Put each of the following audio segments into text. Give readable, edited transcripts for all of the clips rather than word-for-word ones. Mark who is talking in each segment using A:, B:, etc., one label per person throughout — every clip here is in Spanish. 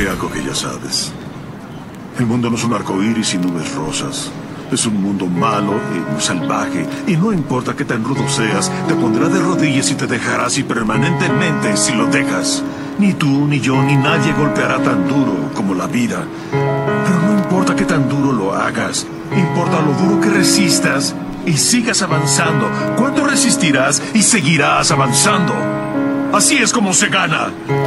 A: algo que ya sabes. El mundo no es un arcoíris y nubes rosas. Es un mundo malo y muy salvaje. Y no importa qué tan rudo seas, te pondrá de rodillas y te dejará así permanentemente si lo dejas. Ni tú, ni yo, ni nadie golpeará tan duro como la vida. Pero no importa qué tan duro lo hagas. Importa lo duro que resistas y sigas avanzando. ¿Cuánto resistirás y seguirás avanzando? Así es como se gana.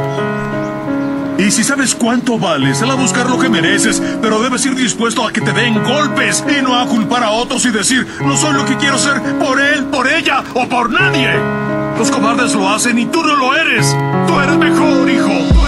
A: Y si sabes cuánto vales, sal a buscar lo que mereces, pero debes ir dispuesto a que te den golpes y no a culpar a otros y decir, no soy lo que quiero ser por él, por ella o por nadie. Los cobardes lo hacen y tú no lo eres. Tú eres mejor, hijo.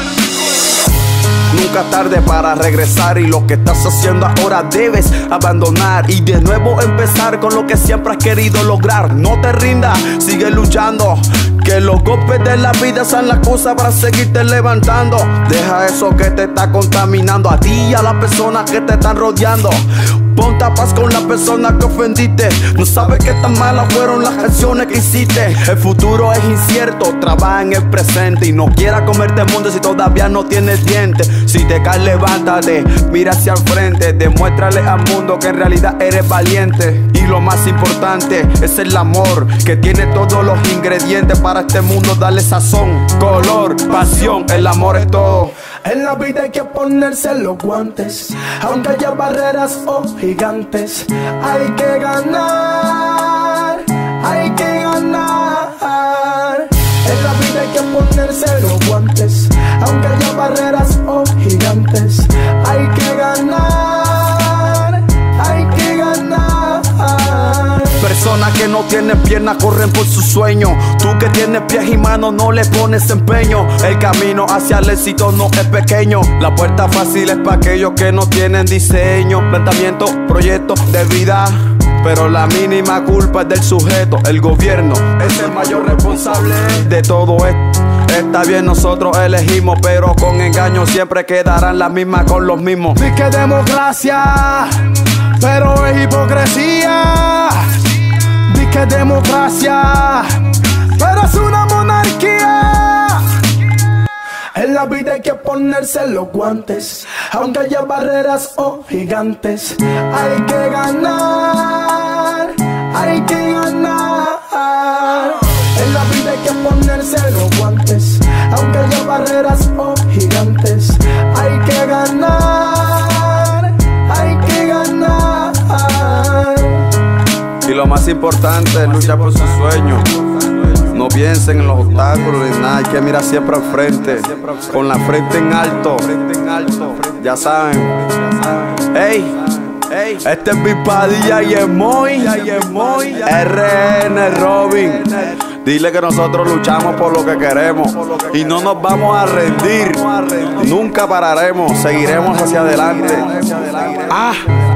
B: Nunca tarde para regresar y lo que estás haciendo ahora debes abandonar y de nuevo empezar con lo que siempre has querido lograr. No te rindas, sigue luchando. Que los golpes de la vida sean la cosa para seguirte levantando. Deja eso que te está contaminando a ti y a las personas que te están rodeando. Ponte a paz con la persona que ofendiste. No sabes qué tan malas fueron las acciones que hiciste. El futuro es incierto, trabaja en el presente y no quieras comerte el mundo si todavía no tienes dientes. Si te caes, levántate, mira hacia el frente. Demuéstrale al mundo que en realidad eres valiente. Y lo más importante es el amor, que tiene todos los ingredientes para este mundo darle sazón, color, pasión. El amor es todo.
C: En la vida hay que ponerse los guantes, aunque haya barreras o gigantes. Hay que ganar, hay que ganar. En la vida hay que ponerse los guantes, aunque haya barreras o gigantes. Hay que ganar, hay que ganar.
B: Personas que no tienen piernas corren por su sueño. Tú que tienes pies y manos no le pones empeño. El camino hacia el éxito no es pequeño. La puerta fácil es para aquellos que no tienen diseño, planteamiento, proyecto de vida. Pero la mínima culpa es del sujeto. El gobierno es el mayor responsable de todo esto. Está bien, nosotros elegimos, pero con engaño siempre quedarán las mismas con los mismos.
C: Sí que democracia, pero es hipocresía. Di que democracia, pero es una monarquía. En la vida hay que ponerse los guantes, aunque haya barreras o gigantes. Hay que ganar, hay que ganar. En la vida hay que ponerse los guantes, aunque haya barreras o gigantes. Hay que ganar, hay que ganar.
B: Y lo más importante es luchar por sus sueños. No piensen en los obstáculos ni nada, hay que mirar siempre al frente, con la frente en alto. Ya saben. Ey, este es Big Padilla y es Moy, RN Robin. Dile que nosotros luchamos por lo que queremos y no nos vamos a rendir. Nunca pararemos, seguiremos hacia adelante.